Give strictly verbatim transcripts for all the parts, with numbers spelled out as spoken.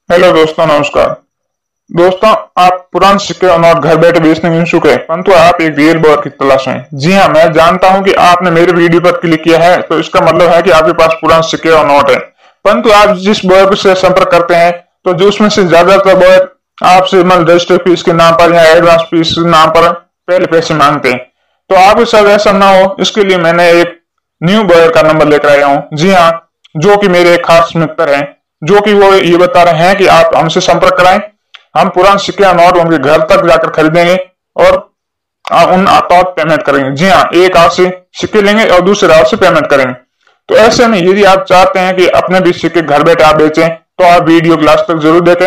Hello दोस्तों, नमस्कार। दोस्तों, आप पुराने सिक्के और नोट घर बैठे बेचने में इच्छुक है, परंतु आप एक रियल बॉयर की तलाश में। जी हाँ, मैं जानता हूं कि आपने मेरे वीडियो पर क्लिक किया है, तो इसका मतलब है कि आपके पास पुराने सिक्के और नोट है। परंतु आप जिस बॉयर से संपर्क करते हैं, तो जो उसमें से ज्यादातर बॉयर आपसे मतलब रजिस्टर फीस के नाम पर या एडवांस फीस के नाम पर पहले पैसे मांगते हैं। तो आपके साथ ऐसा ना हो, इसके लिए मैंने एक न्यू बॉयर का नंबर लेकर आया हूँ। जी हाँ, जो कि मेरे एक खास मित्र हैं, जो कि वो ये बता रहे हैं कि आप हमसे संपर्क कराएं। हम पुराने सिक्के या नोट उनके घर तक जाकर खरीदेंगे और आ, उन हाथों पेमेंट करेंगे। जी हाँ, एक हाथ से सिक्के लेंगे और दूसरे हाथ से पेमेंट करेंगे। तो ऐसे में यदि आप चाहते हैं कि अपने भी सिक्के घर बैठे आप बेचें, तो आप वीडियो को लास्ट तक जरूर देखें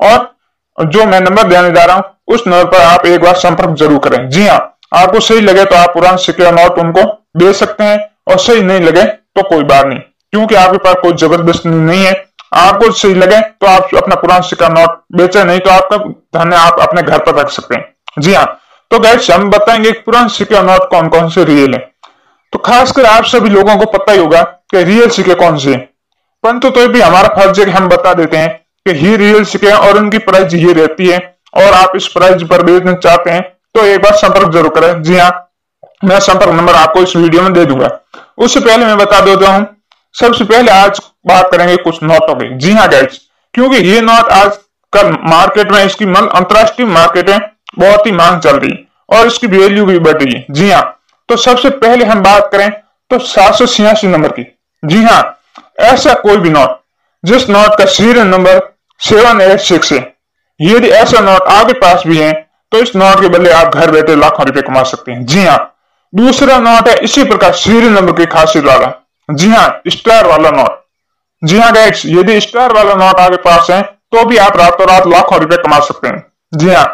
और जो मैं नंबर देने जा रहा हूं उस नंबर पर आप एक बार संपर्क जरूर करें। जी हाँ, आपको सही लगे तो आप पुराने सिक्के या नोट उनको बेच सकते हैं, और सही नहीं लगे तो कोई बात नहीं, क्योंकि आपके पास कोई जबरदस्ती नहीं है। आपको सही लगे तो आप अपना पुराना सिक्का नोट बेचे, नहीं तो आपका धन आप अपने घर पर रख सकते हैं। जी हाँ, तो गाइस हम बताएंगे पुराने सिक्के नोट कौन कौन से रियल है। तो खासकर आप सभी लोगों को पता ही होगा कि रियल सिक्के कौन से हैं, परंतु तो भी हमारा फर्ज है कि हम बता देते हैं कि ये रियल सिक्के हैं और उनकी प्राइस ये रहती है, और आप इस प्राइस पर बेचना चाहते हैं तो एक बार संपर्क जरूर करें। जी हाँ, मैं संपर्क नंबर आपको इस वीडियो में दे दूंगा। उससे पहले मैं बता देता हूं, सबसे पहले आज बात करेंगे कुछ नोटों की। जी हाँ गाइस, क्योंकि ये नोट आज कल मार्केट में, इसकी मतलब अंतरराष्ट्रीय मार्केट में बहुत ही मांग चल रही है और इसकी वैल्यू भी बढ़ रही है। जी हाँ, तो सबसे पहले हम बात करें तो सात सौ छियासी नंबर की। जी हाँ, ऐसा कोई भी नोट जिस नोट का serial number seven eight six है, यदि ऐसा नोट आपके पास भी है तो इस नोट के बदले आप घर बैठे लाखों रुपए कमा सकते हैं। जी हाँ, दूसरा नोट है इसी प्रकार सीरियल नंबर की खासियत वाला, जी हाँ, स्टार वाला नोट। जी हाँ गाइस, यदि स्टार वाला नोट आपके पास है तो भी आप रातों रात लाखों रुपए कमा सकते हैं। जी हाँ,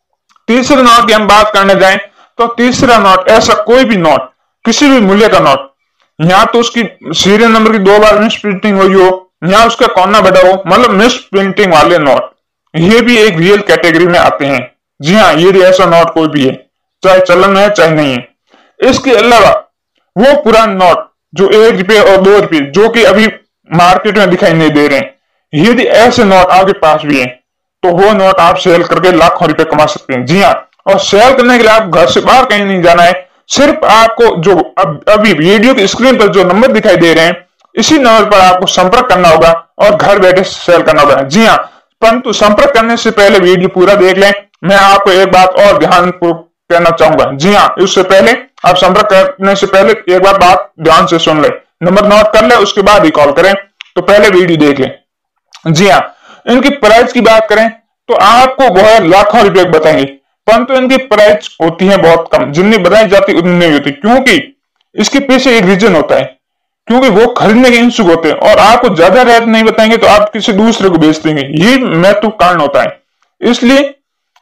तीसरे नोट की हम बात करने जाएं तो तीसरा नोट ऐसा कोई भी नोट, किसी भी मूल्य का नोट, यहाँ तो उसकी सीरियल नंबर की दो बार मिस प्रिंटिंग हुई हो, यहाँ उसका कोना बढ़ा हो, मतलब मिस प्रिंटिंग वाले नोट, ये भी एक रियल कैटेगरी में आते हैं। जी हाँ, ये ऐसा नोट कोई भी है, चाहे चलन में है चाहे नहीं है। इसके अलावा वो पुराने नोट जो एक रुपये और दो रुपये जो कि अभी मार्केट में दिखाई नहीं दे रहे हैं, यदि ऐसे नोट आपके पास भी है तो वो नोट आप सेल करके लाखों रुपए कमा सकते हैं। जी हाँ, और सेल करने के लिए आप घर से बाहर कहीं नहीं जाना है, सिर्फ आपको जो अब अभी वीडियो की स्क्रीन पर जो नंबर दिखाई दे रहे हैं, इसी नंबर पर आपको संपर्क करना होगा और घर बैठे सेल करना होगा। जी हाँ, परंतु संपर्क करने से पहले वीडियो पूरा देख लें। मैं आपको एक बात और ध्यान कहना चाहूंगा। जी हाँ, इससे पहले आप संपर्क करने से पहले एक बार बात ध्यान से सुन ले, नंबर नोट कर ले, उसके बाद ही कॉल करें। तो पहले वीडियो देख लें। जी हाँ, इनकी प्राइस की बात करें तो आपको बहुत लाखों रुपए बताएंगे, परंतु इनकी प्राइस होती है बहुत कम, जितनी बताई जाती उतनी नहीं होती, क्योंकि इसके पीछे एक रीजन होता है, क्योंकि वो खरीदने के इच्छुक होते हैं और आपको ज्यादा रेट नहीं बताएंगे तो आप किसी दूसरे को बेच देंगे, ये महत्व कारण होता है। इसलिए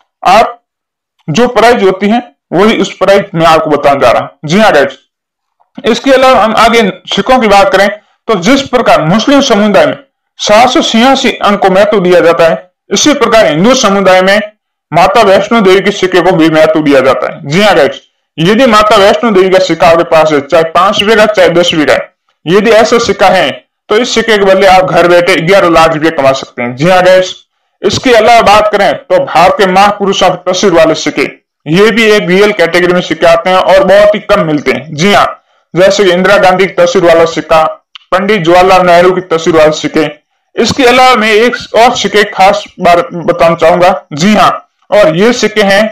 आप जो प्राइस होती है वही उस प्राइस में आपको बताने जा रहा हूं। जी हाँ गाइस, इसके अलावा हम आगे सिक्कों की बात करें तो जिस प्रकार मुस्लिम समुदाय में सात सौ छियासी अंक को महत्व दिया जाता है, इसी प्रकार हिंदू समुदाय में माता वैष्णो देवी के सिक्के को भी महत्व दिया जाता है। जी हाँ गाइस, यदि माता वैष्णो देवी का सिक्का आपके पास है, चाहे पांच रुपए का चाहे दस रुपए का, यदि ऐसा सिक्का है तो इस सिक्के के बदले आप घर बैठे ग्यारह लाख रुपए कमा सकते हैं। जी हाँ गाइस, इसके अलावा बात करें तो भारत के महापुरुषों की तस्वीर वाले सिक्के, ये भी एक रियल कैटेगरी में सिक्के आते हैं और बहुत ही कम मिलते हैं। जी हाँ, जैसे इंदिरा गांधी की तस्वीर वाला सिक्का, पंडित जवाहरलाल नेहरू की तस्वीर वाले सिक्के। इसके अलावा मैं एक और सिक्के खास बार बताना चाहूंगा। जी हाँ, और ये सिक्के हैं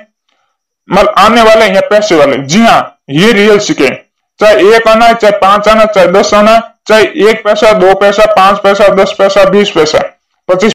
मतलब आने वाले या पैसे वाले। जी हाँ, ये रियल सिक्के, चाहे एक आना है, चाहे पांच आना, चाहे दस आना, चाहे एक पैसा, दो पैसा, पांच पैसा, दस पैसा, बीस पैसा, पच्चीस